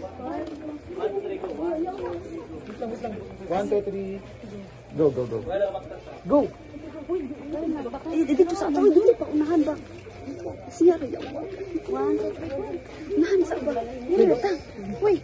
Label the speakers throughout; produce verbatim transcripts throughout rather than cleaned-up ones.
Speaker 1: One, two, three. Go, go, go. Go!
Speaker 2: Eh, dito sa ato, dito pa, unahan ba? Siya rin. One, two, three. Unahan sa ba? Yan, tang. Wait.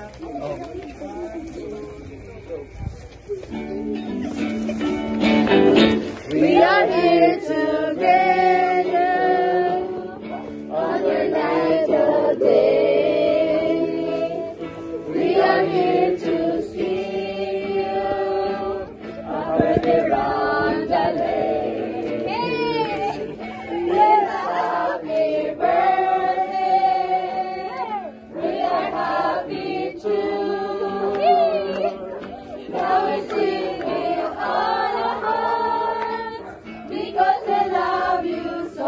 Speaker 2: We are here together on the night of day. We are here to see you, a birthday round the lake. It's a happy birthday. We are happy too. Now we sing it on our hearts because we love you so.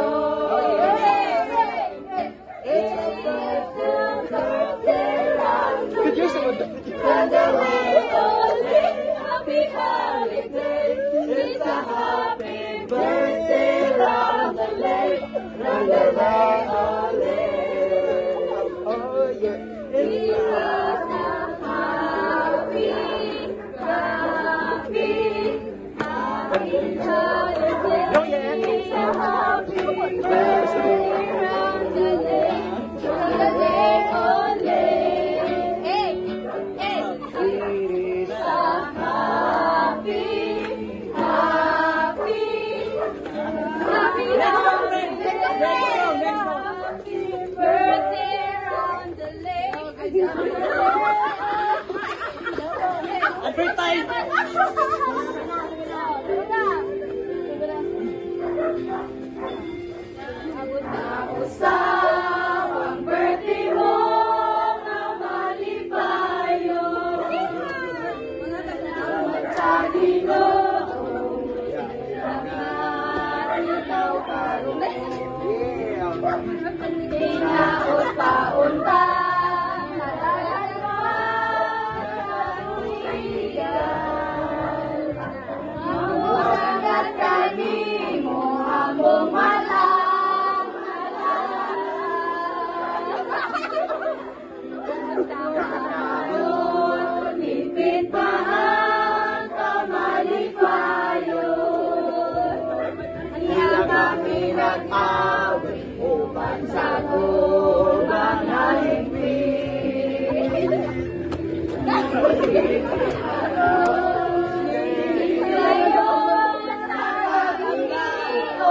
Speaker 2: It's a birthday round the and the way only happy holiday. It's a happy birthday round the lake, round the way only. Oh yeah, it's a happy, happy, happy holiday. It's a happy birthday round the lake, round the way only. Ang birthday mo na malipayo, magsagino, ikaw karong inaot pa-unta, hanggat kami mo among malang. Nipit pa ang kamalipayon, kaya kami nag-away upan sa gugang na higpit. Sa'yo sa kagiyo,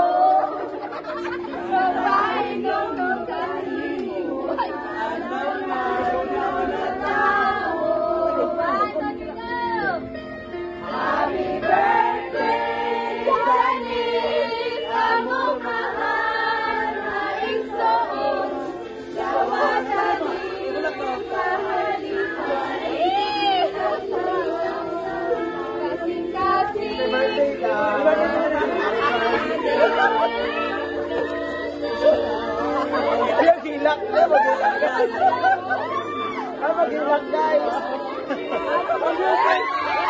Speaker 2: sabay nung magkahimo, anong naraw na tao. Happy birthday, Janice, among mahal na igsoon, sawagan iyong kahalikan. Kasing-kasing
Speaker 1: Ayaw hilak! Ayaw mag-hilak guys! Ayaw mag-hilak guys!